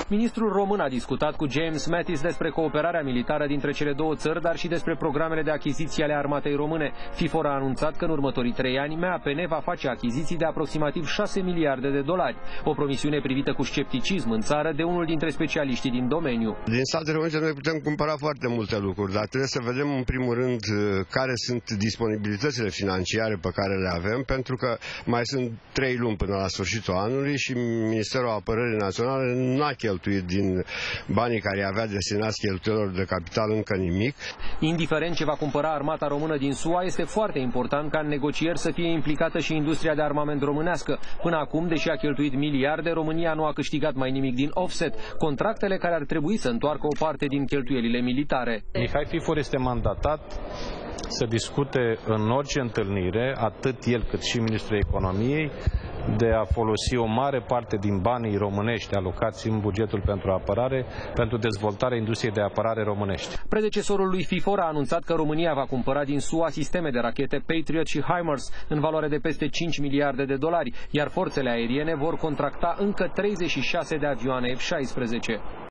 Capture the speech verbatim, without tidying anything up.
Ministrul român a discutat cu James Mattis despre cooperarea militară dintre cele două țări, dar și despre programele de achiziții ale armatei române. FIFOR a anunțat că în următorii trei ani M A P N va face achiziții de aproximativ șase miliarde de dolari, o promisiune privită cu scepticism în țară de unul dintre specialiștii din domeniu. Din Statele Unite noi putem cumpăra foarte multe lucruri, dar trebuie să vedem în primul rând care sunt disponibilitățile financiare pe care le avem, pentru că mai sunt trei luni până la sfârșitul anului și Ministerul Apărării Naționale nu a cheltuit din banii care avea destinați cheltuielor de capital încă nimic. Indiferent ce va cumpăra armata română din S U A, este foarte important ca în negocieri să fie implicată și industria de armament românească. Până acum, deși a cheltuit miliarde, România nu a câștigat mai nimic din offset, contractele care ar trebui să întoarcă o parte din cheltuielile militare. Mihai FIFOR este mandatat să discute în orice întâlnire, atât el cât și Ministrul Economiei, de a folosi o mare parte din banii românești alocați în bugetul pentru apărare pentru dezvoltarea industriei de apărare românești. Predecesorul lui FIFOR a anunțat că România va cumpăra din S U A sisteme de rachete Patriot și HIMARS în valoare de peste cinci miliarde de dolari, iar forțele aeriene vor contracta încă treizeci și șase de avioane F șaisprezece.